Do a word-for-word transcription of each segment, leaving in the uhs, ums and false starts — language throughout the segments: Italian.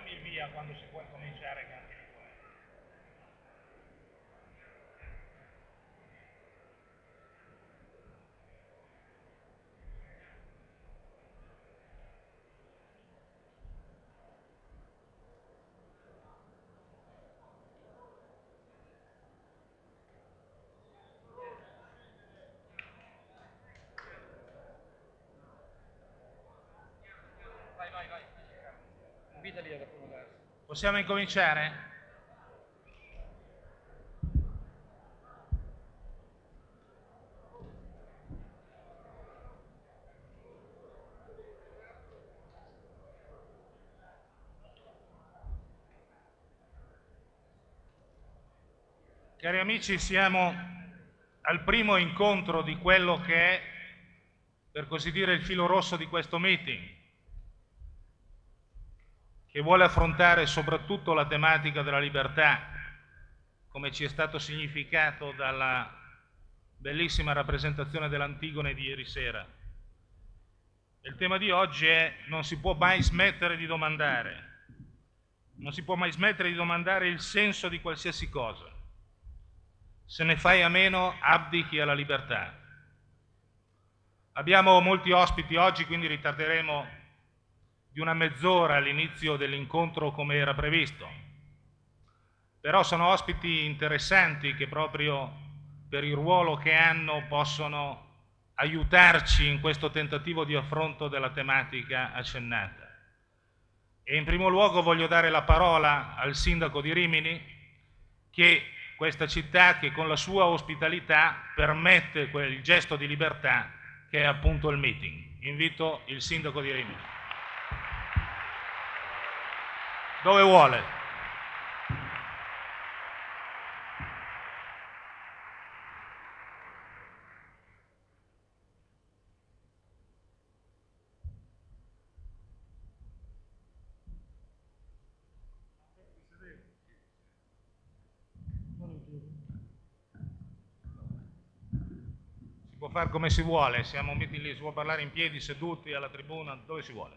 dammi il via quando si può incominciare, che anche di qua. Vai, vai, vai. Invitali ad accomodarsi. Possiamo incominciare? Cari amici, siamo al primo incontro di quello che è, per così dire, il filo rosso di questo meeting, che vuole affrontare soprattutto la tematica della libertà, come ci è stato significato dalla bellissima rappresentazione dell'Antigone di ieri sera. Il tema di oggi è: non si può mai smettere di domandare, non si può mai smettere di domandare il senso di qualsiasi cosa. Se ne fai a meno, abdichi alla libertà. Abbiamo molti ospiti oggi, quindi ritarderemo di una mezz'ora all'inizio dell'incontro come era previsto. Però sono ospiti interessanti che proprio per il ruolo che hanno possono aiutarci in questo tentativo di affronto della tematica accennata. E in primo luogo voglio dare la parola al sindaco di Rimini, che questa città che con la sua ospitalità permette quel gesto di libertà che è appunto il meeting. Invito il sindaco di Rimini. Dove vuole? Si può fare come si vuole, siamo un meeting lì, si può parlare in piedi, seduti, alla tribuna, dove si vuole.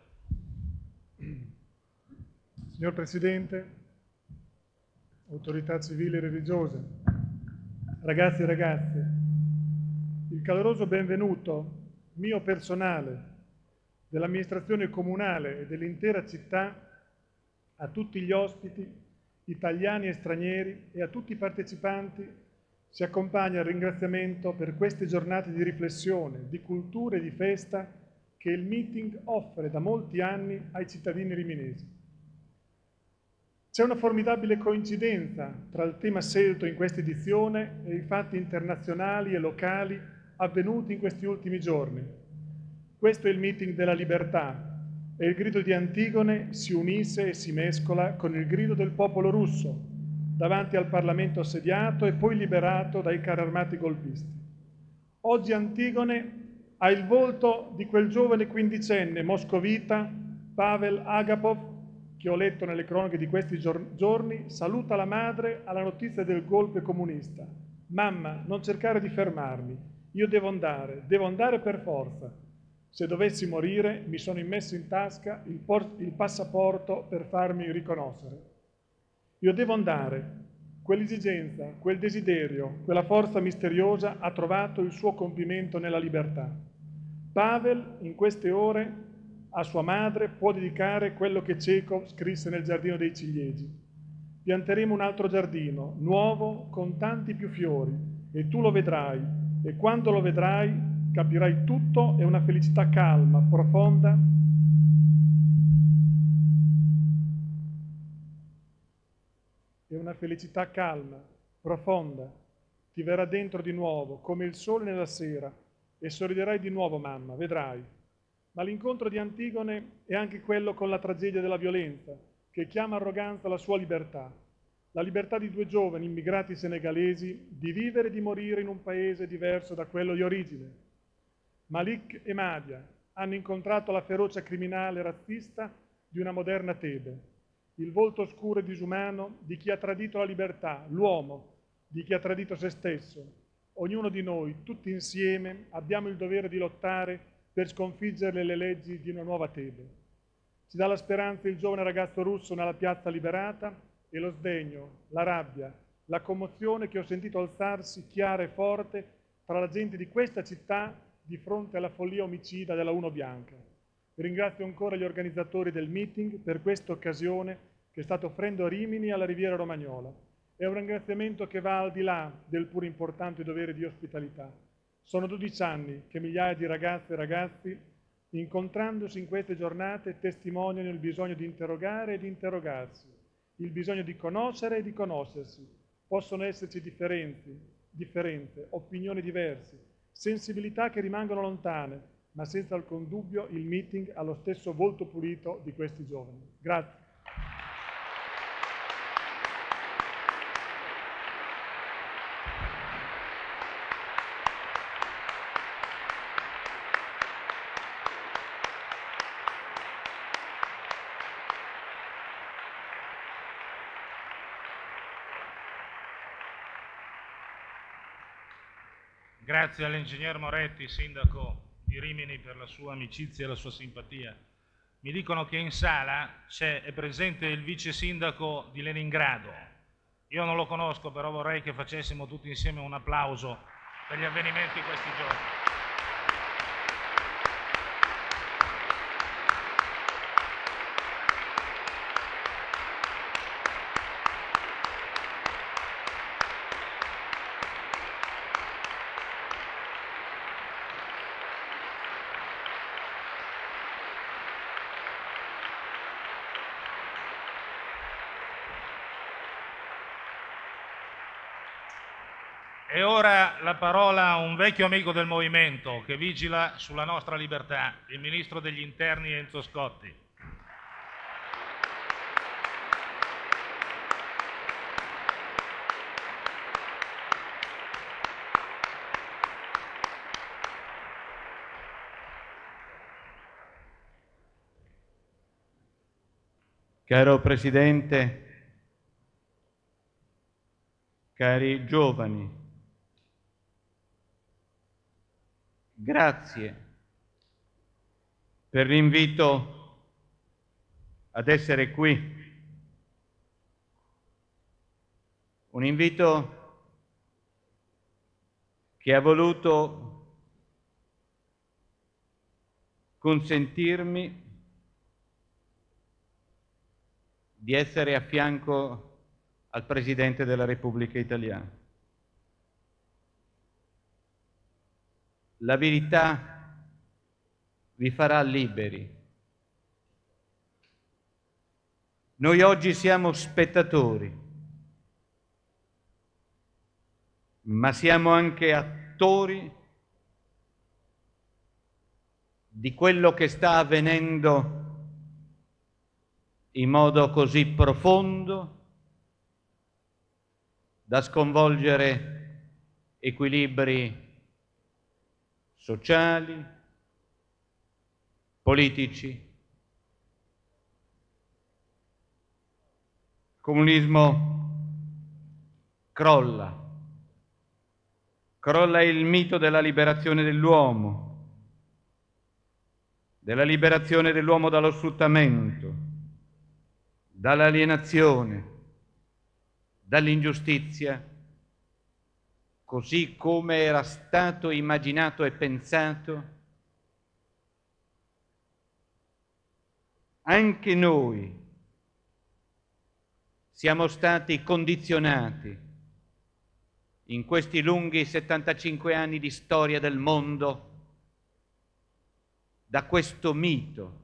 Signor Presidente, autorità civili e religiose, ragazzi e ragazze, il caloroso benvenuto mio personale, dell'amministrazione comunale e dell'intera città a tutti gli ospiti, italiani e stranieri, e a tutti i partecipanti si accompagna al ringraziamento per queste giornate di riflessione, di cultura e di festa che il meeting offre da molti anni ai cittadini riminesi. C'è una formidabile coincidenza tra il tema scelto in questa edizione e i fatti internazionali e locali avvenuti in questi ultimi giorni. Questo è il meeting della libertà e il grido di Antigone si unisce e si mescola con il grido del popolo russo davanti al Parlamento assediato e poi liberato dai carri armati golpisti. Oggi Antigone ha il volto di quel giovane quindicenne moscovita, Pavel Agapov, che ho letto nelle cronache di questi giorni, saluta la madre alla notizia del golpe comunista. Mamma, non cercare di fermarmi, io devo andare, devo andare per forza. Se dovessi morire, mi sono immesso in tasca il, il passaporto per farmi riconoscere. Io devo andare. Quell'esigenza, quel desiderio, quella forza misteriosa ha trovato il suo compimento nella libertà. Pavel, in queste ore, a sua madre può dedicare quello che Chekhov scrisse nel Giardino dei Ciliegi. Pianteremo un altro giardino, nuovo, con tanti più fiori, e tu lo vedrai, e quando lo vedrai capirai tutto, è una felicità calma, profonda, è una felicità calma, profonda, ti verrà dentro di nuovo, come il sole nella sera, e sorriderai di nuovo, mamma, vedrai. Ma l'incontro di Antigone è anche quello con la tragedia della violenza, che chiama arroganza la sua libertà. La libertà di due giovani immigrati senegalesi di vivere e di morire in un paese diverso da quello di origine. Malik e Madia hanno incontrato la ferocia criminale e razzista di una moderna Tebe, il volto oscuro e disumano di chi ha tradito la libertà, l'uomo, di chi ha tradito se stesso. Ognuno di noi, tutti insieme, abbiamo il dovere di lottare per sconfiggere le leggi di una nuova Tebe. Ci dà la speranza il giovane ragazzo russo nella piazza liberata e lo sdegno, la rabbia, la commozione che ho sentito alzarsi chiara e forte tra la gente di questa città di fronte alla follia omicida della Uno Bianca. Ringrazio ancora gli organizzatori del meeting per questa occasione che state offrendo a Rimini e alla Riviera Romagnola. È un ringraziamento che va al di là del pur importante dovere di ospitalità. Sono dodici anni che migliaia di ragazze e ragazzi, incontrandosi in queste giornate, testimoniano il bisogno di interrogare e di interrogarsi, il bisogno di conoscere e di conoscersi. Possono esserci differenze, differenze, opinioni diverse, sensibilità che rimangono lontane, ma senza alcun dubbio il meeting ha lo stesso volto pulito di questi giovani. Grazie. Grazie all'ingegner Moretti, sindaco di Rimini, per la sua amicizia e la sua simpatia. Mi dicono che in sala c'è, è presente il vice sindaco di Leningrado. Io non lo conosco, però vorrei che facessimo tutti insieme un applauso per gli avvenimenti di questi giorni. E ora la parola a un vecchio amico del movimento che vigila sulla nostra libertà, il Ministro degli Interni Enzo Scotti. Caro Presidente, cari giovani, grazie per l'invito ad essere qui. Un invito che ha voluto consentirmi di essere a fianco al Presidente della Repubblica Italiana. La verità vi farà liberi. Noi oggi siamo spettatori, ma siamo anche attori di quello che sta avvenendo in modo così profondo da sconvolgere equilibri sociali, politici. Il comunismo crolla, crolla il mito della liberazione dell'uomo, della liberazione dell'uomo dallo sfruttamento, dall'alienazione, dall'ingiustizia, così come era stato immaginato e pensato. Anche noi siamo stati condizionati in questi lunghi settantacinque anni di storia del mondo da questo mito.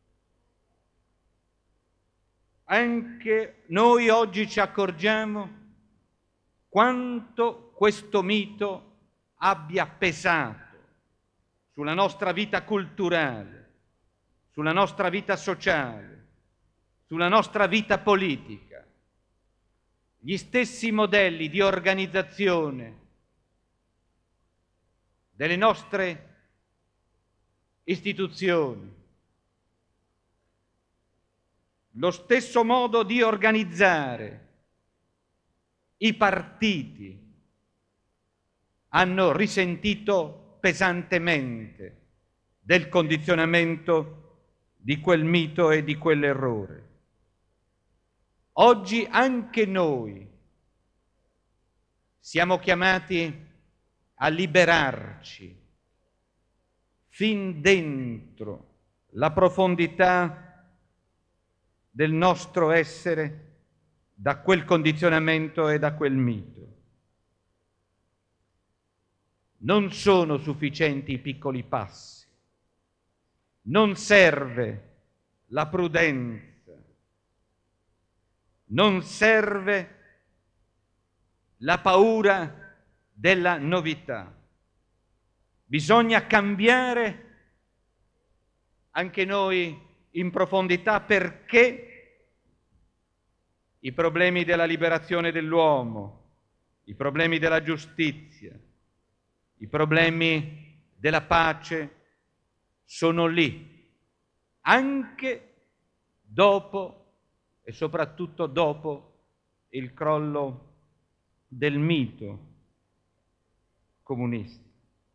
Anche noi oggi ci accorgiamo quanto questo mito abbia pesato sulla nostra vita culturale, sulla nostra vita sociale, sulla nostra vita politica. Gli stessi modelli di organizzazione delle nostre istituzioni, lo stesso modo di organizzare i partiti hanno risentito pesantemente del condizionamento di quel mito e di quell'errore. Oggi anche noi siamo chiamati a liberarci fin dentro la profondità del nostro essere da quel condizionamento e da quel mito. Non sono sufficienti i piccoli passi, non serve la prudenza, non serve la paura della novità. Bisogna cambiare anche noi in profondità, perché i problemi della liberazione dell'uomo, i problemi della giustizia, i problemi della pace sono lì, anche dopo e soprattutto dopo il crollo del mito comunista.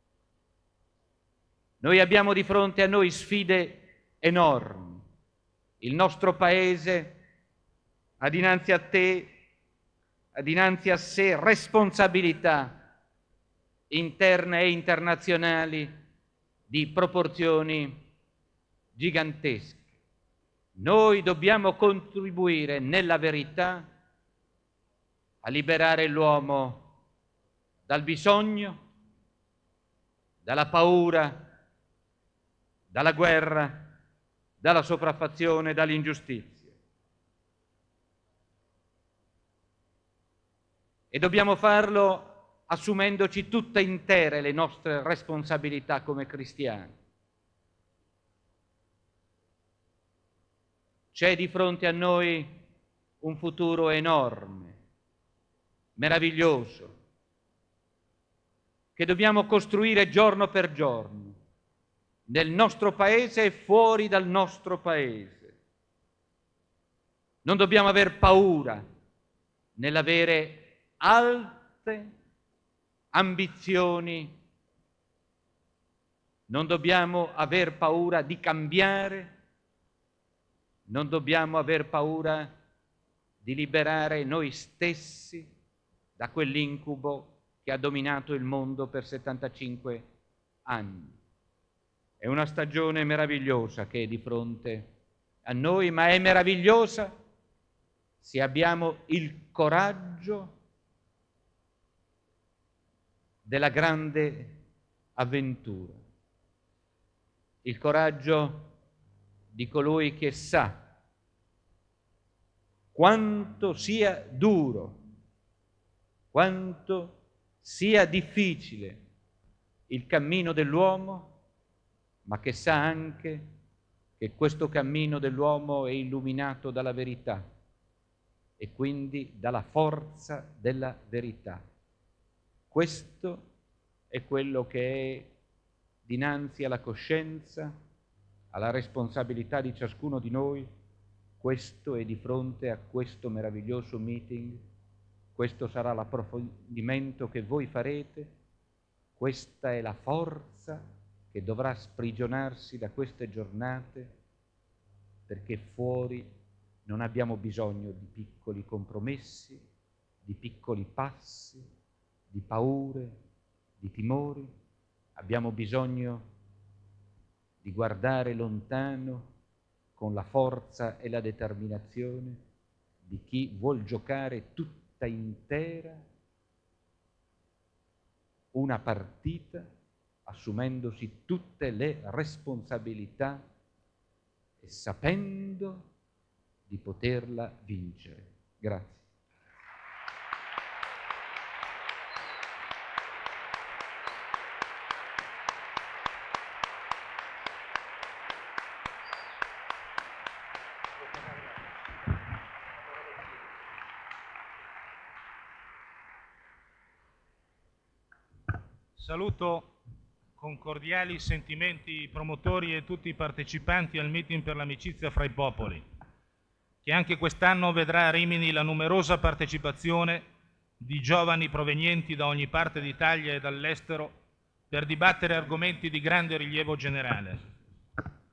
Noi abbiamo di fronte a noi sfide enormi. Il nostro Paese ha dinanzi a te, ha dinanzi a sé responsabilità interne e internazionali di proporzioni gigantesche. Noi dobbiamo contribuire nella verità a liberare l'uomo dal bisogno, dalla paura, dalla guerra, dalla sopraffazione, dall'ingiustizia. E dobbiamo farlo assumendoci tutte intere le nostre responsabilità come cristiani. C'è di fronte a noi un futuro enorme, meraviglioso, che dobbiamo costruire giorno per giorno, nel nostro Paese e fuori dal nostro Paese. Non dobbiamo aver paura nell'avere alte ambizioni, non dobbiamo aver paura di cambiare, non dobbiamo aver paura di liberare noi stessi da quell'incubo che ha dominato il mondo per settantacinque anni. È una stagione meravigliosa che è di fronte a noi, ma è meravigliosa se abbiamo il coraggio della grande avventura, il coraggio di colui che sa quanto sia duro, quanto sia difficile il cammino dell'uomo, ma che sa anche che questo cammino dell'uomo è illuminato dalla verità e quindi dalla forza della verità. Questo è quello che è dinanzi alla coscienza, alla responsabilità di ciascuno di noi. Questo è di fronte a questo meraviglioso meeting, questo sarà l'approfondimento che voi farete, questa è la forza che dovrà sprigionarsi da queste giornate, perché fuori non abbiamo bisogno di piccoli compromessi, di piccoli passi, di paure, di timori, abbiamo bisogno di guardare lontano con la forza e la determinazione di chi vuol giocare tutta intera una partita, assumendosi tutte le responsabilità e sapendo di poterla vincere. Grazie. Saluto con cordiali sentimenti i promotori e tutti i partecipanti al meeting per l'amicizia fra i popoli, che anche quest'anno vedrà a Rimini la numerosa partecipazione di giovani provenienti da ogni parte d'Italia e dall'estero per dibattere argomenti di grande rilievo generale.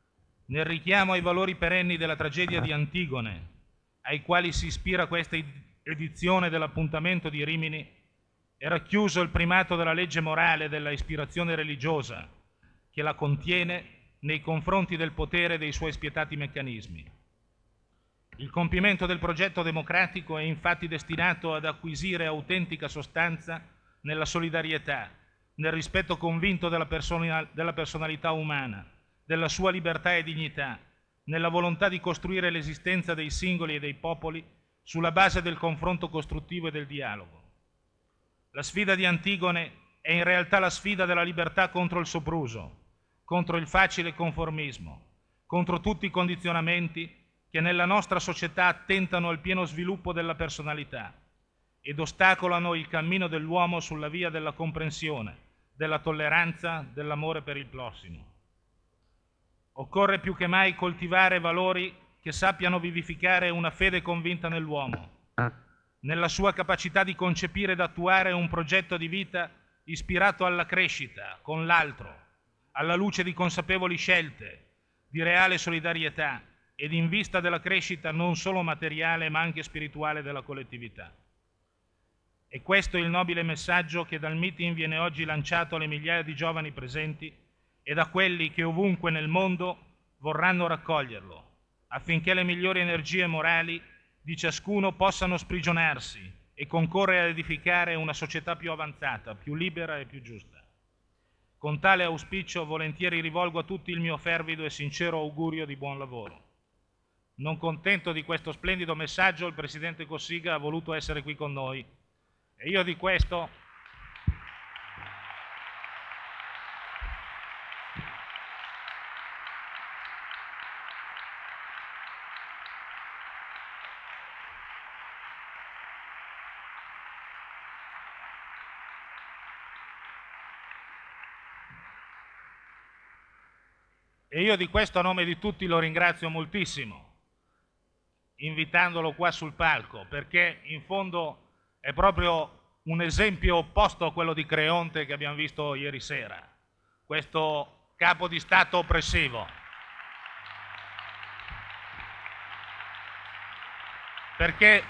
nel richiamo ai valori perenni della tragedia di Antigone, ai quali si ispira questa edizione dell'appuntamento di Rimini, è racchiuso il primato della legge morale e della ispirazione religiosa che la contiene nei confronti del potere e dei suoi spietati meccanismi. Il compimento del progetto democratico è infatti destinato ad acquisire autentica sostanza nella solidarietà, nel rispetto convinto della, persona, della personalità umana, della sua libertà e dignità, nella volontà di costruire l'esistenza dei singoli e dei popoli sulla base del confronto costruttivo e del dialogo. La sfida di Antigone è in realtà la sfida della libertà contro il sopruso, contro il facile conformismo, contro tutti i condizionamenti che nella nostra società attentano al pieno sviluppo della personalità ed ostacolano il cammino dell'uomo sulla via della comprensione, della tolleranza, dell'amore per il prossimo. Occorre più che mai coltivare valori che sappiano vivificare una fede convinta nell'uomo, nella sua capacità di concepire ed attuare un progetto di vita ispirato alla crescita con l'altro, alla luce di consapevoli scelte, di reale solidarietà ed in vista della crescita non solo materiale ma anche spirituale della collettività. E questo è il nobile messaggio che dal meeting viene oggi lanciato alle migliaia di giovani presenti e da quelli che ovunque nel mondo vorranno raccoglierlo, affinché le migliori energie morali di ciascuno possano sprigionarsi e concorrere ad edificare una società più avanzata, più libera e più giusta. Con tale auspicio volentieri rivolgo a tutti il mio fervido e sincero augurio di buon lavoro. Non contento di questo splendido messaggio, il Presidente Cossiga ha voluto essere qui con noi e io di questo E io di questo a nome di tutti lo ringrazio moltissimo, invitandolo qua sul palco, perché in fondo è proprio un esempio opposto a quello di Creonte che abbiamo visto ieri sera, questo capo di Stato oppressivo. Perché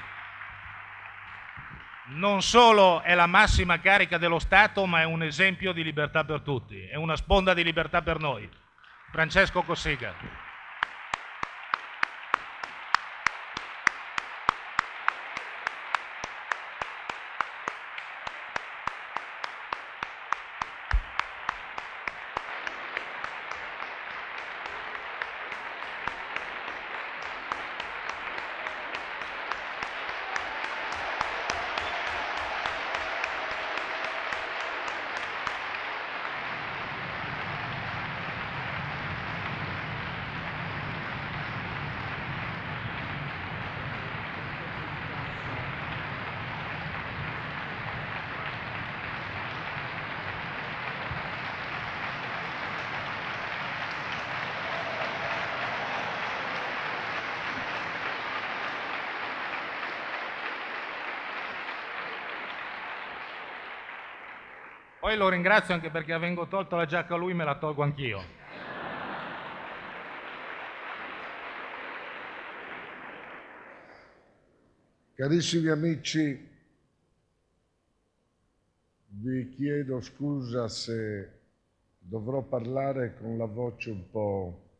non solo è la massima carica dello Stato, ma è un esempio di libertà per tutti, è una sponda di libertà per noi. Francesco Cossiga. Poi lo ringrazio anche perché avendo tolto la giacca a lui me la tolgo anch'io. Carissimi amici, vi chiedo scusa se dovrò parlare con la voce un po'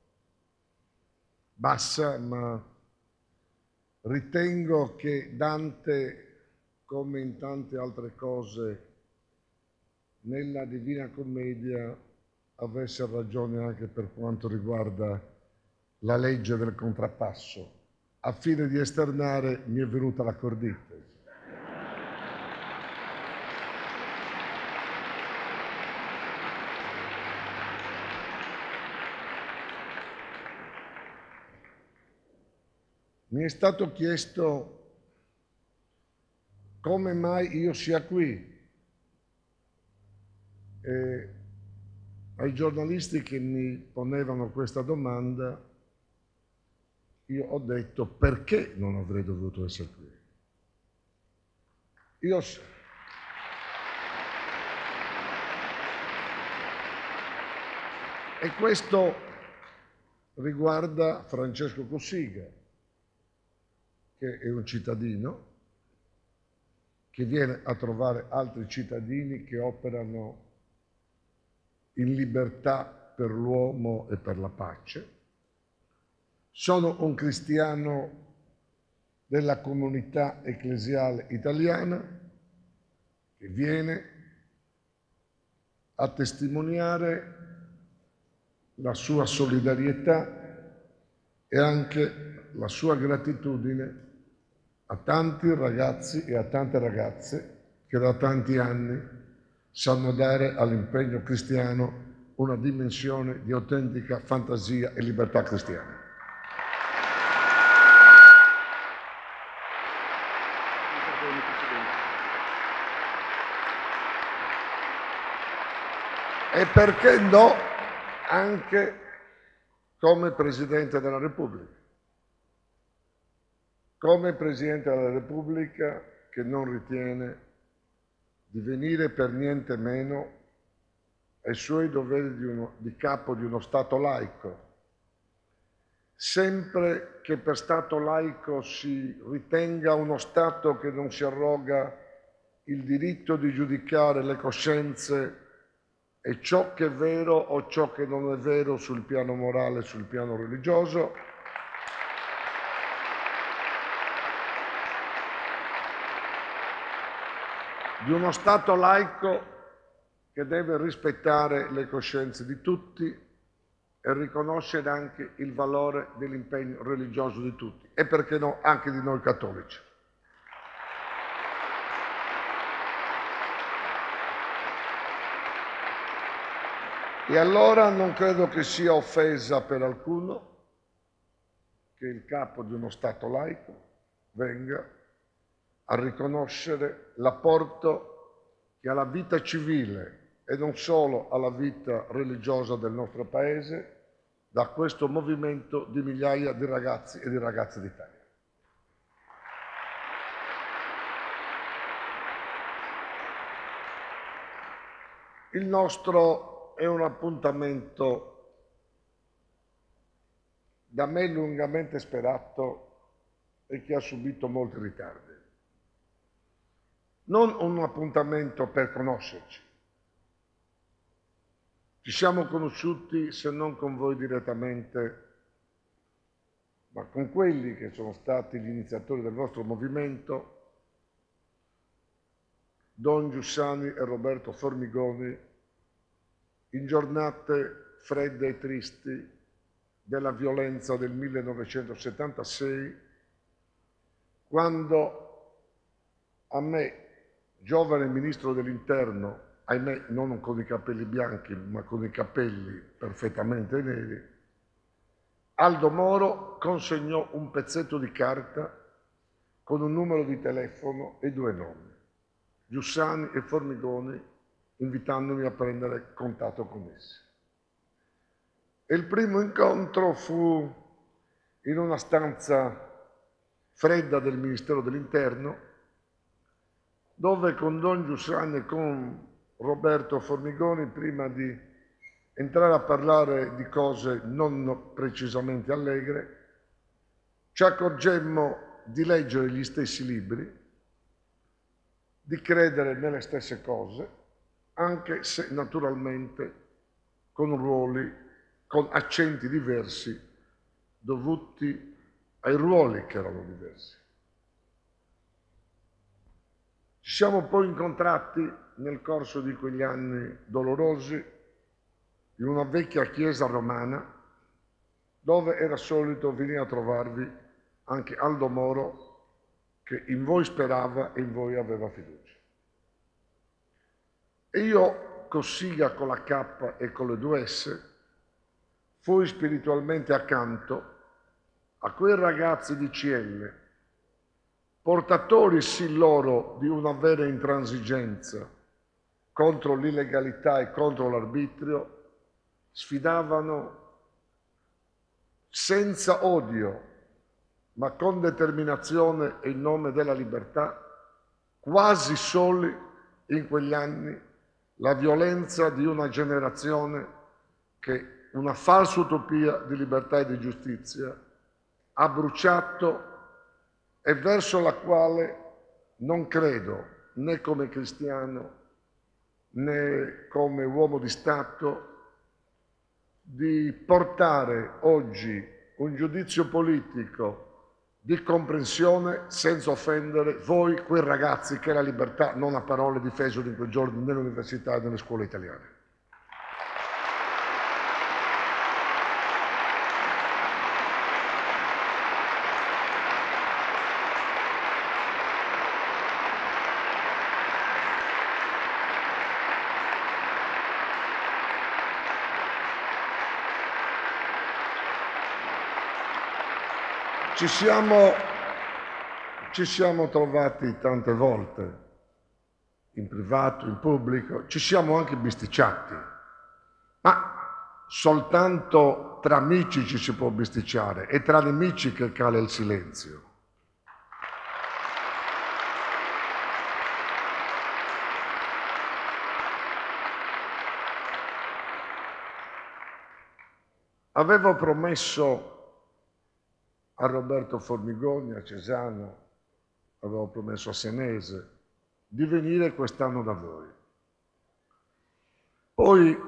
bassa, ma ritengo che Dante, come in tante altre cose, nella Divina Commedia avesse ragione anche per quanto riguarda la legge del contrappasso. A fine di esternare mi è venuta la cordite. Mi è stato chiesto come mai io sia qui. E ai giornalisti che mi ponevano questa domanda io ho detto perché non avrei dovuto essere qui. Io e questo riguarda Francesco Cossiga, che è un cittadino che viene a trovare altri cittadini che operano in libertà per l'uomo e per la pace. Sono un cristiano della comunità ecclesiale italiana che viene a testimoniare la sua solidarietà e anche la sua gratitudine a tanti ragazzi e a tante ragazze che da tanti anni sanno dare all'impegno cristiano una dimensione di autentica fantasia e libertà cristiana. E perché no, anche come Presidente della Repubblica. Come Presidente della Repubblica che non ritiene di venire per niente meno ai suoi doveri di, uno, di capo di uno Stato laico, sempre che per Stato laico si ritenga uno Stato che non si arroga il diritto di giudicare le coscienze e ciò che è vero o ciò che non è vero sul piano morale e sul piano religioso, di uno Stato laico che deve rispettare le coscienze di tutti e riconoscere anche il valore dell'impegno religioso di tutti e, perché no, anche di noi cattolici. E allora non credo che sia offesa per alcuno che il capo di uno Stato laico venga a riconoscere l'apporto che alla vita civile e non solo alla vita religiosa del nostro Paese da questo movimento di migliaia di ragazzi e di ragazze d'Italia. Il nostro è un appuntamento da me lungamente sperato e che ha subito molti ritardi. Non un appuntamento per conoscerci. Ci siamo conosciuti, se non con voi direttamente, ma con quelli che sono stati gli iniziatori del nostro movimento, Don Giussani e Roberto Formigoni, in giornate fredde e tristi della violenza del millenovecentosettantasei, quando a me, giovane ministro dell'Interno, ahimè non con i capelli bianchi ma con i capelli perfettamente neri, Aldo Moro consegnò un pezzetto di carta con un numero di telefono e due nomi, Giussani e Formigoni, invitandomi a prendere contatto con essi. E il primo incontro fu in una stanza fredda del Ministero dell'Interno, dove con Don Giussani e con Roberto Formigoni, prima di entrare a parlare di cose non precisamente allegre, ci accorgemmo di leggere gli stessi libri, di credere nelle stesse cose, anche se naturalmente con ruoli, con accenti diversi, dovuti ai ruoli che erano diversi. Ci siamo poi incontrati nel corso di quegli anni dolorosi in una vecchia chiesa romana dove era solito venire a trovarvi anche Aldo Moro, che in voi sperava e in voi aveva fiducia. E io, Cossiga con la K e con le due S, fui spiritualmente accanto a quei ragazzi di C L, portatori sì loro di una vera intransigenza contro l'illegalità e contro l'arbitrio, sfidavano senza odio, ma con determinazione e in nome della libertà, quasi soli in quegli anni, la violenza di una generazione che una falsa utopia di libertà e di giustizia ha bruciato e verso la quale non credo, né come cristiano, né come uomo di Stato, di portare oggi un giudizio politico di comprensione senza offendere voi, quei ragazzi che la libertà non a parole difesero in quei giorni nell'università e nelle scuole italiane. Ci siamo, ci siamo trovati tante volte, in privato, in pubblico, ci siamo anche bisticciati, ma soltanto tra amici ci si può bisticciare, è tra nemici che cala il silenzio. Avevo promesso a Roberto Formigoni, a Cesano, avevo promesso a Senese di venire quest'anno da voi. Poi,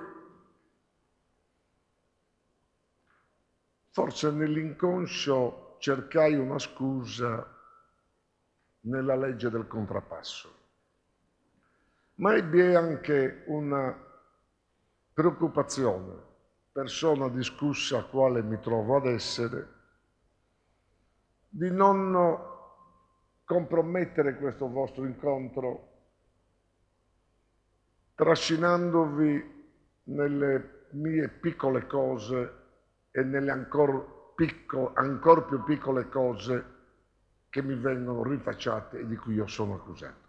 forse nell'inconscio, cercai una scusa nella legge del contrappasso, ma ebbi anche una preoccupazione, persona discussa quale mi trovo ad essere, di non compromettere questo vostro incontro trascinandovi nelle mie piccole cose e nelle ancor, piccole, ancor più piccole cose che mi vengono rifacciate e di cui io sono accusato.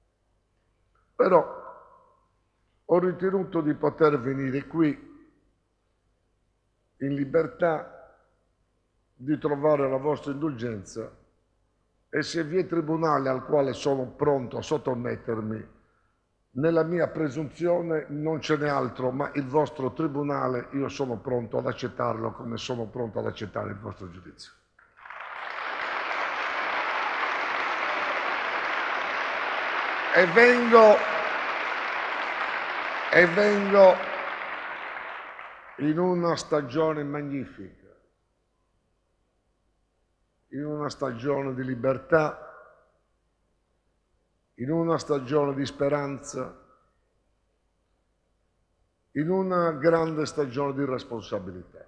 Però ho ritenuto di poter venire qui in libertà, di trovare la vostra indulgenza, e se vi è tribunale al quale sono pronto a sottomettermi, nella mia presunzione non ce n'è altro, ma il vostro tribunale io sono pronto ad accettarlo come sono pronto ad accettare il vostro giudizio. E vengo, e vengo in una stagione magnifica, in una stagione di libertà, in una stagione di speranza, in una grande stagione di responsabilità.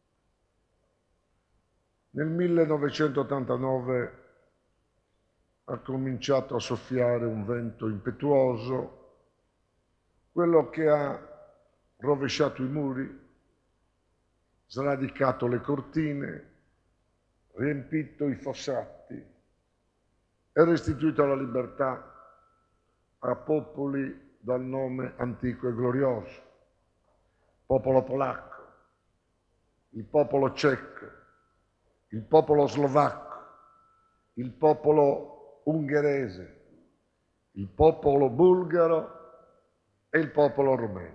Nel millenovecentottantanove ha cominciato a soffiare un vento impetuoso, quello che ha rovesciato i muri, sradicato le cortine, riempito i fossati e restituito la libertà a popoli dal nome antico e glorioso, popolo polacco, il popolo ceco, il popolo slovacco, il popolo ungherese, il popolo bulgaro e il popolo rumeno.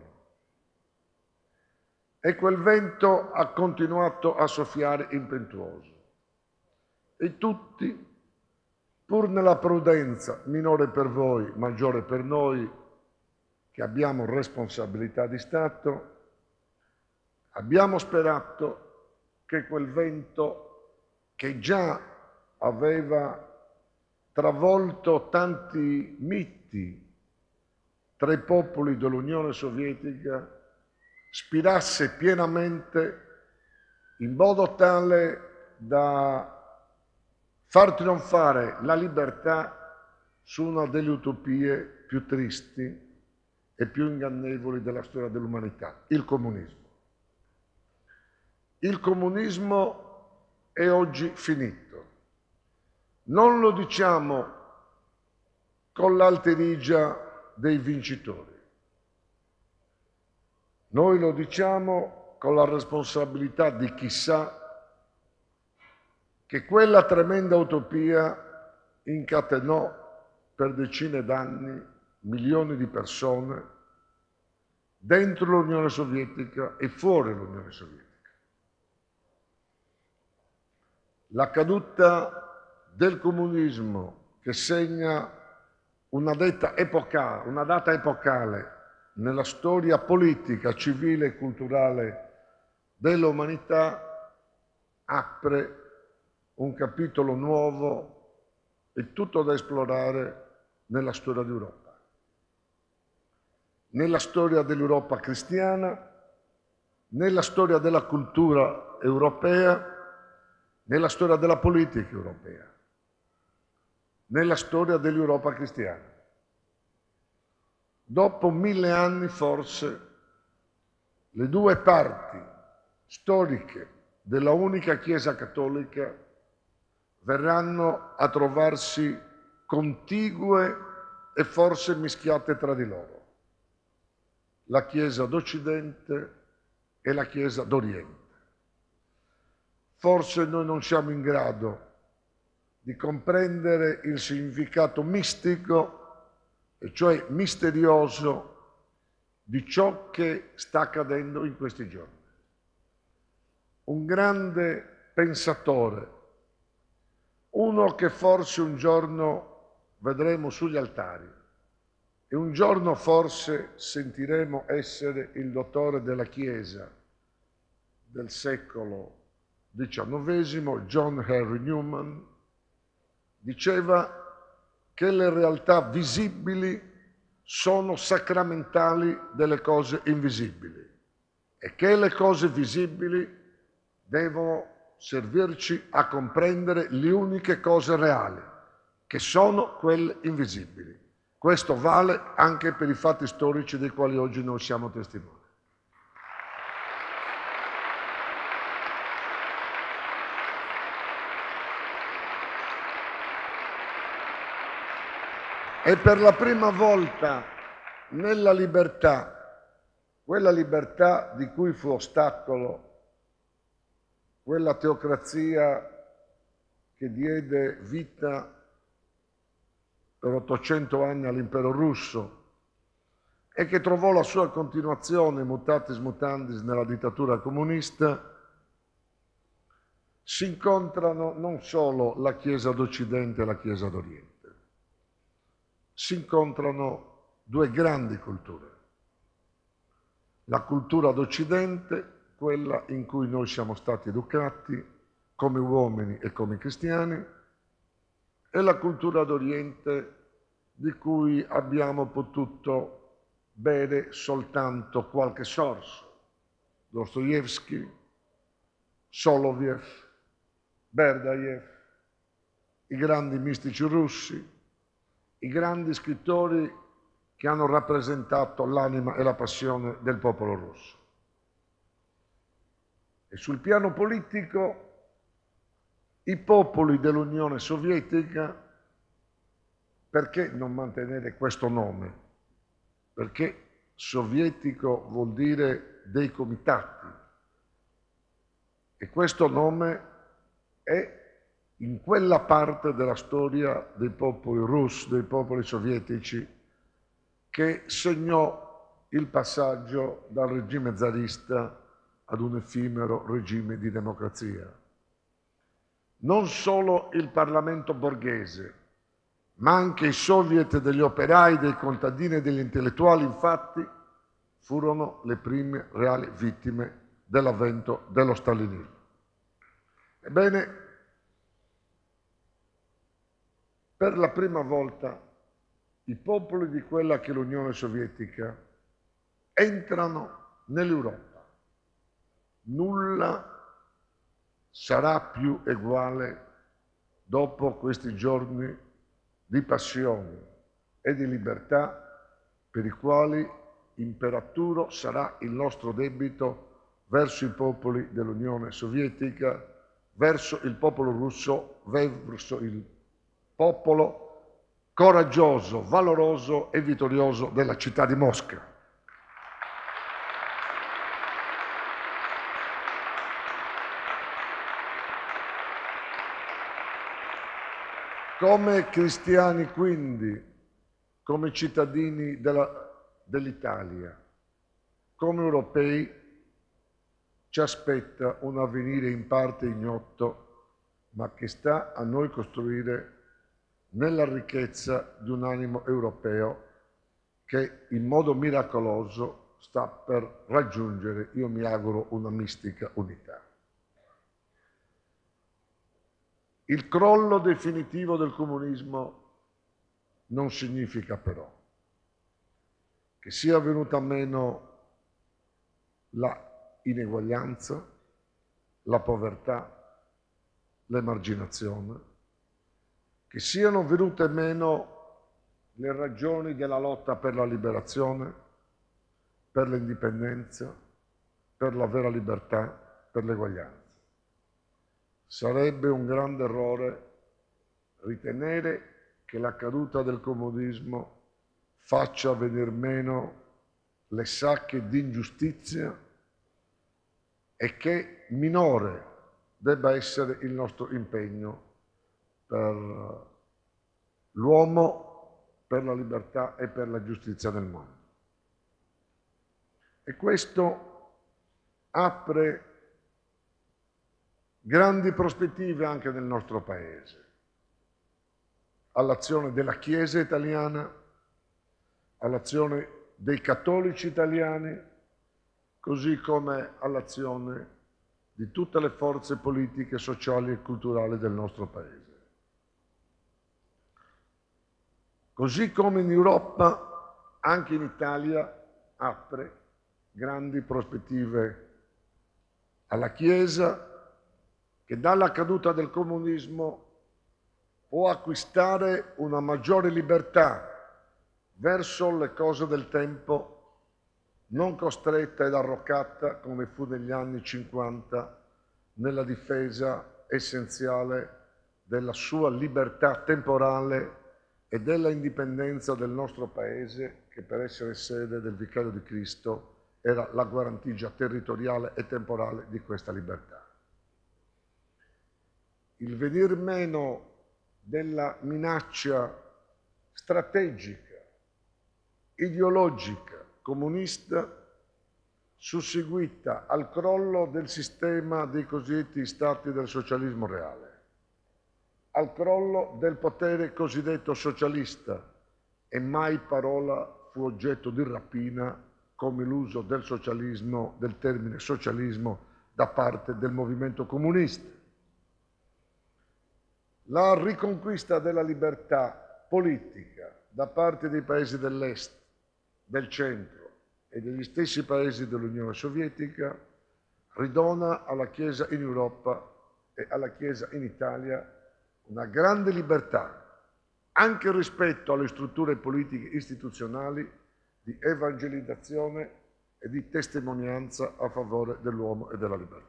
E quel vento ha continuato a soffiare impetuoso. E tutti, pur nella prudenza, minore per voi, maggiore per noi, che abbiamo responsabilità di Stato, abbiamo sperato che quel vento, che già aveva travolto tanti miti tra i popoli dell'Unione Sovietica, spirasse pienamente in modo tale da far trionfare la libertà su una delle utopie più tristi e più ingannevoli della storia dell'umanità, il comunismo. Il comunismo è oggi finito. Non lo diciamo con l'alterigia dei vincitori. Noi lo diciamo con la responsabilità di chi sa che quella tremenda utopia incatenò per decine d'anni milioni di persone, dentro l'Unione Sovietica e fuori l'Unione Sovietica. La caduta del comunismo, che segna una data epocale, una data epocale nella storia politica, civile e culturale dell'umanità, apre un capitolo nuovo e tutto da esplorare nella storia d'Europa. Nella storia dell'Europa cristiana, nella storia della cultura europea, nella storia della politica europea, nella storia dell'Europa cristiana. Dopo mille anni forse le due parti storiche della unica Chiesa cattolica verranno a trovarsi contigue e forse mischiate tra di loro. La Chiesa d'Occidente e la Chiesa d'Oriente. Forse noi non siamo in grado di comprendere il significato mistico, e cioè misterioso, di ciò che sta accadendo in questi giorni. Un grande pensatore, uno che forse un giorno vedremo sugli altari e un giorno forse sentiremo essere il dottore della Chiesa del secolo diciannovesimo, John Henry Newman, diceva che le realtà visibili sono sacramentali delle cose invisibili e che le cose visibili devono servirci a comprendere le uniche cose reali, che sono quelle invisibili. Questo vale anche per i fatti storici dei quali oggi noi siamo testimoni. E per la prima volta nella libertà, quella libertà di cui fu ostacolo quella teocrazia che diede vita per ottocento anni all'impero russo e che trovò la sua continuazione mutatis mutandis nella dittatura comunista, si incontrano non solo la Chiesa d'Occidente e la Chiesa d'Oriente. Si incontrano due grandi culture. La cultura d'Occidente, quella in cui noi siamo stati educati come uomini e come cristiani, e la cultura d'Oriente di cui abbiamo potuto bere soltanto qualche sorso. Dostoevskij, Soloviev, Berdayev, i grandi mistici russi, i grandi scrittori che hanno rappresentato l'anima e la passione del popolo russo. E sul piano politico, i popoli dell'Unione Sovietica, perché non mantenere questo nome? Perché sovietico vuol dire dei comitati. E questo nome è in quella parte della storia dei popoli russi, dei popoli sovietici, che segnò il passaggio dal regime zarista ad un effimero regime di democrazia. Non solo il Parlamento borghese, ma anche i soviet degli operai, dei contadini e degli intellettuali, infatti, furono le prime reali vittime dell'avvento dello stalinismo. Ebbene, per la prima volta i popoli di quella che è l'Unione Sovietica entrano nell'Europa. Nulla sarà più uguale dopo questi giorni di passione e di libertà per i quali imperaturo sarà il nostro debito verso i popoli dell'Unione Sovietica, verso il popolo russo, verso il popolo coraggioso, valoroso e vittorioso della città di Mosca. Come cristiani, quindi, come cittadini dell'Italia, come europei ci aspetta un avvenire in parte ignoto, ma che sta a noi costruire nella ricchezza di un animo europeo che in modo miracoloso sta per raggiungere, io mi auguro, una mistica unità. Il crollo definitivo del comunismo non significa però che sia venuta meno la ineguaglianza, la povertà, l'emarginazione, che siano venute meno le ragioni della lotta per la liberazione, per l'indipendenza, per la vera libertà, per l'eguaglianza. Sarebbe un grande errore ritenere che la caduta del comunismo faccia venir meno le sacche di ingiustizia e che minore debba essere il nostro impegno per l'uomo, per la libertà e per la giustizia nel mondo. E questo apre grandi prospettive anche nel nostro Paese, all'azione della Chiesa italiana, all'azione dei cattolici italiani, così come all'azione di tutte le forze politiche, sociali e culturali del nostro Paese. Così come in Europa, anche in Italia apre grandi prospettive alla Chiesa, che dalla caduta del comunismo può acquistare una maggiore libertà verso le cose del tempo, non costretta ed arroccata come fu negli anni cinquanta nella difesa essenziale della sua libertà temporale e della indipendenza del nostro Paese, che per essere sede del Vicario di Cristo era la guarentigia territoriale e temporale di questa libertà. Il venir meno della minaccia strategica, ideologica, comunista, susseguita al crollo del sistema dei cosiddetti stati del socialismo reale, al crollo del potere cosiddetto socialista, e mai parola fu oggetto di rapina come l'uso del socialismo, del termine socialismo, da parte del movimento comunista. La riconquista della libertà politica da parte dei paesi dell'est, del centro e degli stessi paesi dell'Unione Sovietica ridona alla Chiesa in Europa e alla Chiesa in Italia una grande libertà, anche rispetto alle strutture politiche istituzionali, di evangelizzazione e di testimonianza a favore dell'uomo e della libertà.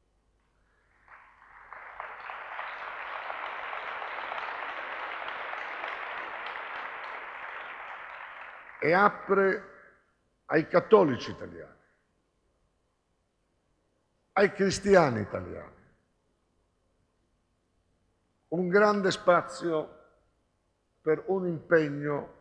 E apre ai cattolici italiani, ai cristiani italiani, un grande spazio per un impegno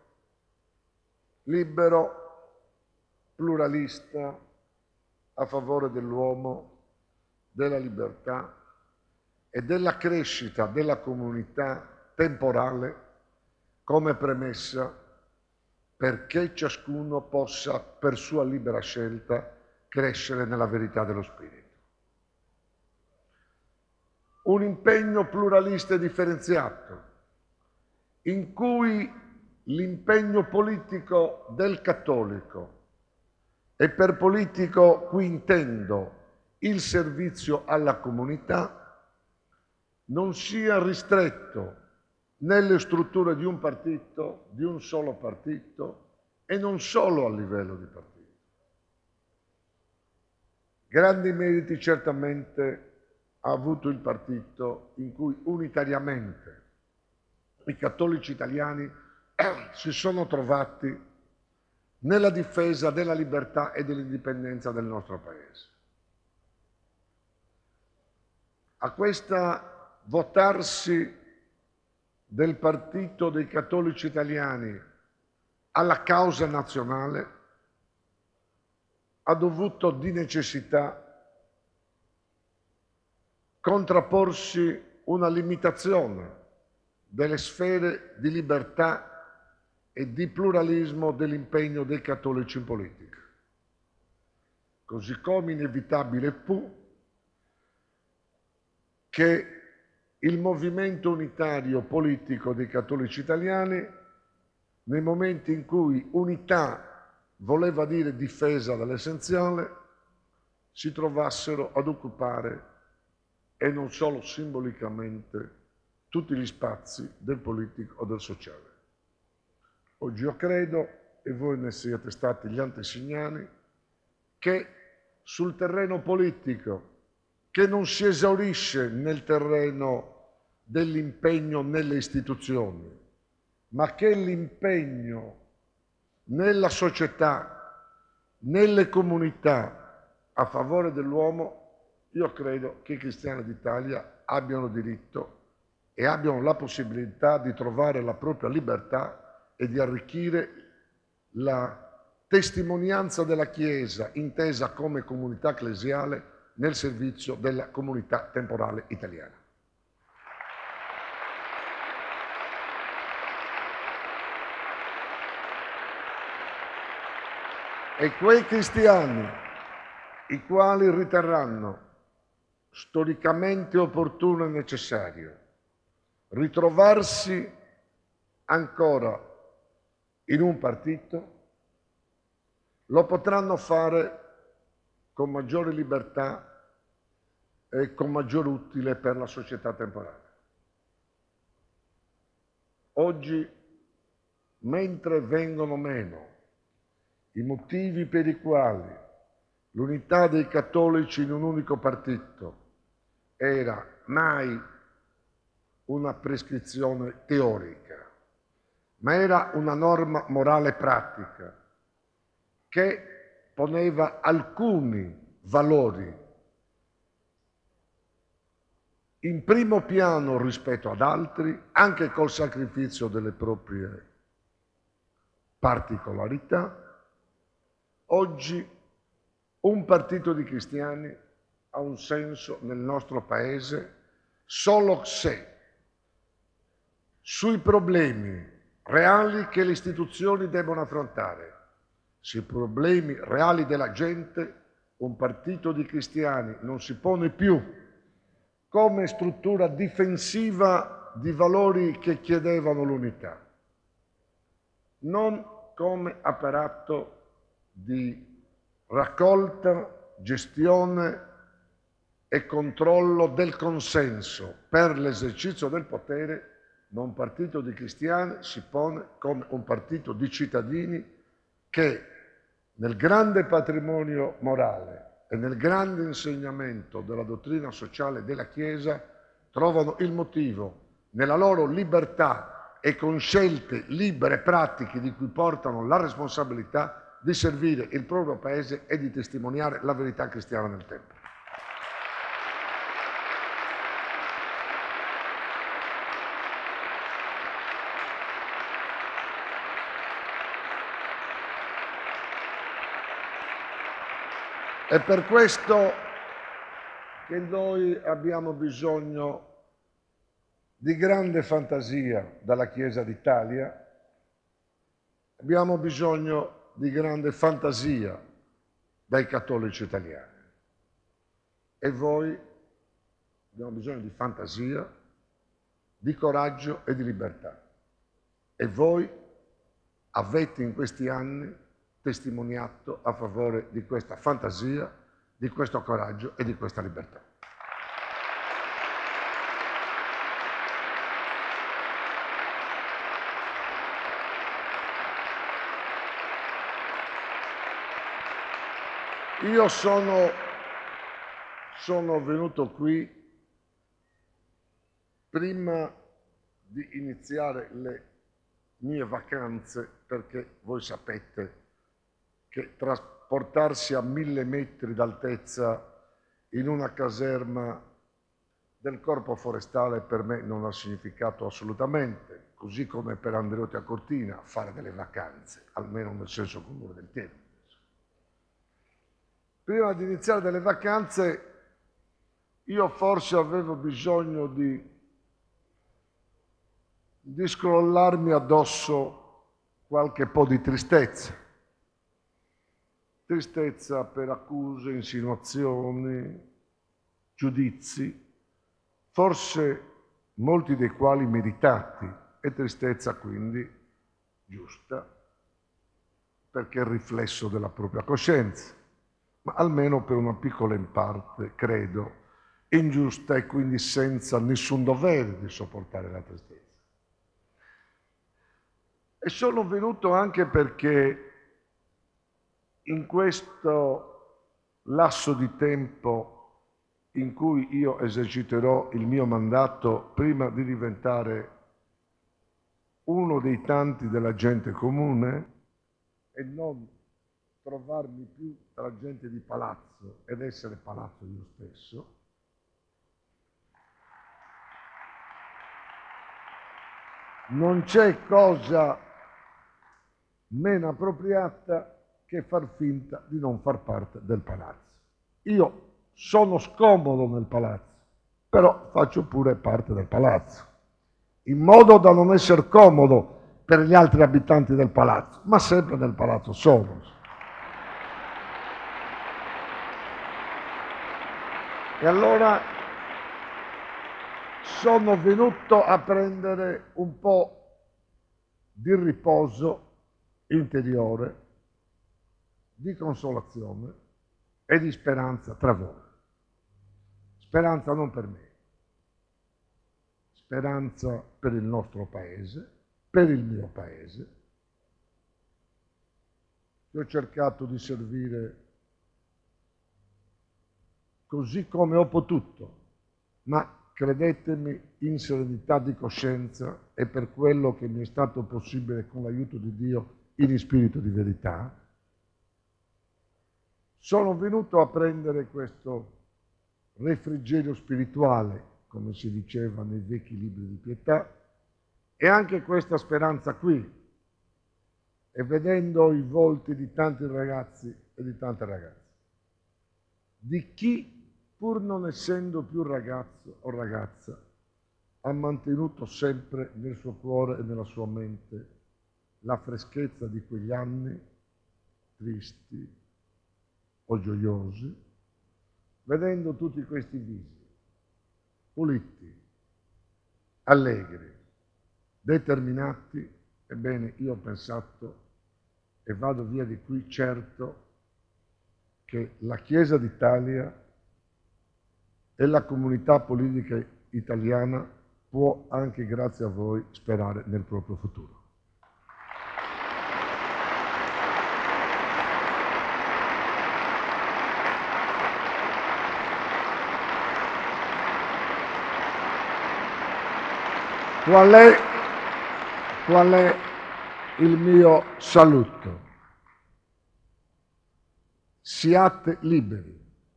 libero, pluralista, a favore dell'uomo, della libertà e della crescita della comunità temporale come premessa perché ciascuno possa, per sua libera scelta, crescere nella verità dello Spirito. Un impegno pluralista e differenziato, in cui l'impegno politico del cattolico, e per politico qui intendo il servizio alla comunità, non sia ristretto nelle strutture di un partito, di un solo partito, e non solo a livello di partito. Grandi meriti certamente ha avuto il partito in cui unitariamente i cattolici italiani si sono trovati nella difesa della libertà e dell'indipendenza del nostro Paese. A questa votarsi del partito dei cattolici italiani alla causa nazionale ha dovuto di necessità contrapporsi una limitazione delle sfere di libertà e di pluralismo dell'impegno dei cattolici in politica. Così come inevitabile fu che il movimento unitario politico dei cattolici italiani, nei momenti in cui unità voleva dire difesa dall'essenziale, si trovassero ad occupare, e non solo simbolicamente, tutti gli spazi del politico o del sociale. Oggi io credo, e voi ne siete stati gli antesignani, che sul terreno politico, che non si esaurisce nel terreno dell'impegno nelle istituzioni, ma che l'impegno nella società, nelle comunità a favore dell'uomo, io credo che i cristiani d'Italia abbiano diritto e abbiano la possibilità di trovare la propria libertà e di arricchire la testimonianza della Chiesa intesa come comunità ecclesiale nel servizio della comunità temporale italiana. E quei cristiani i quali riterranno storicamente opportuno e necessario ritrovarsi ancora in un partito, lo potranno fare con maggiore libertà e con maggior utile per la società temporale. Oggi, mentre vengono meno i motivi per i quali l'unità dei cattolici in un unico partito era mai una prescrizione teorica, ma era una norma morale pratica che poneva alcuni valori in primo piano rispetto ad altri, anche col sacrificio delle proprie particolarità. Oggi un partito di cristiani ha un senso nel nostro Paese solo se sui problemi reali che le istituzioni debbono affrontare, sui problemi reali della gente, un partito di cristiani non si pone più come struttura difensiva di valori che chiedevano l'unità, non come apparato di raccolta, gestione e controllo del consenso per l'esercizio del potere, ma un partito di cristiani si pone come un partito di cittadini che nel grande patrimonio morale e nel grande insegnamento della dottrina sociale della Chiesa trovano il motivo nella loro libertà e con scelte libere e pratiche di cui portano la responsabilità di servire il proprio Paese e di testimoniare la verità cristiana nel tempo. È per questo che noi abbiamo bisogno di grande fantasia dalla Chiesa d'Italia, abbiamo bisogno di grande fantasia dai cattolici italiani. E voi abbiamo bisogno di fantasia, di coraggio e di libertà. E voi avete in questi anni testimoniato a favore di questa fantasia, di questo coraggio e di questa libertà. Io sono, sono venuto qui prima di iniziare le mie vacanze, perché voi sapete che trasportarsi a mille metri d'altezza in una caserma del Corpo Forestale per me non ha significato assolutamente, così come per Andreotti a Cortina fare delle vacanze, almeno nel senso comune del termine. prima di iniziare delle vacanze, io forse avevo bisogno di, di scrollarmi addosso qualche po' di tristezza. Tristezza per accuse, insinuazioni, giudizi, forse molti dei quali meritati, e tristezza quindi giusta, perché è il riflesso della propria coscienza, ma almeno per una piccola in parte, credo, ingiusta e quindi senza nessun dovere di sopportare la tristezza. E sono venuto anche perché in questo lasso di tempo in cui io eserciterò il mio mandato prima di diventare uno dei tanti della gente comune e non trovarmi più tra gente di palazzo ed essere palazzo io stesso, non c'è cosa meno appropriata che far finta di non far parte del palazzo. Io sono scomodo nel palazzo, però faccio pure parte del palazzo, in modo da non essere comodo per gli altri abitanti del palazzo, ma sempre nel palazzo sono. E allora sono venuto a prendere un po' di riposo interiore, di consolazione e di speranza tra voi. Speranza non per me, speranza per il nostro paese, per il mio paese. Io ho cercato di servire così come ho potuto, ma credetemi, in serenità di coscienza e per quello che mi è stato possibile con l'aiuto di Dio in spirito di verità, sono venuto a prendere questo refrigerio spirituale, come si diceva nei vecchi libri di pietà, e anche questa speranza qui, e vedendo i volti di tanti ragazzi e di tante ragazze, di chi, pur non essendo più ragazzo o ragazza, ha mantenuto sempre nel suo cuore e nella sua mente la freschezza di quegli anni tristi o gioiosi, vedendo tutti questi visi, puliti, allegri, determinati, ebbene io ho pensato e vado via di qui certo che la Chiesa d'Italia e la comunità politica italiana può anche grazie a voi sperare nel proprio futuro. Qual è, qual è il mio saluto? Siate liberi.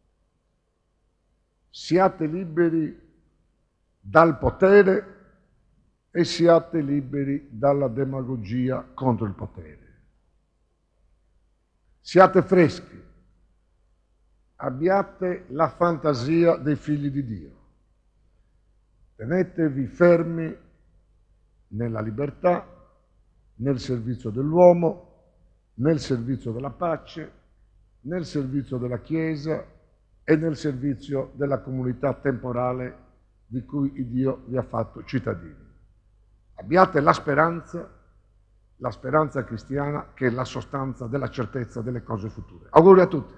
Siate liberi dal potere e siate liberi dalla demagogia contro il potere. Siate freschi. Abbiate la fantasia dei figli di Dio. Tenetevi fermi nella libertà, nel servizio dell'uomo, nel servizio della pace, nel servizio della Chiesa e nel servizio della comunità temporale di cui Dio vi ha fatto cittadini. Abbiate la speranza, la speranza cristiana che è la sostanza della certezza delle cose future. Auguri a tutti.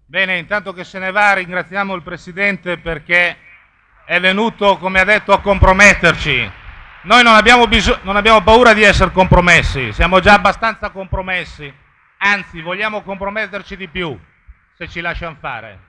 Bene, intanto che se ne va ringraziamo il Presidente perché è venuto, come ha detto, a comprometterci. Noi non abbiamo, non abbiamo paura di essere compromessi, siamo già abbastanza compromessi, anzi vogliamo comprometterci di più, se ci lasciano fare.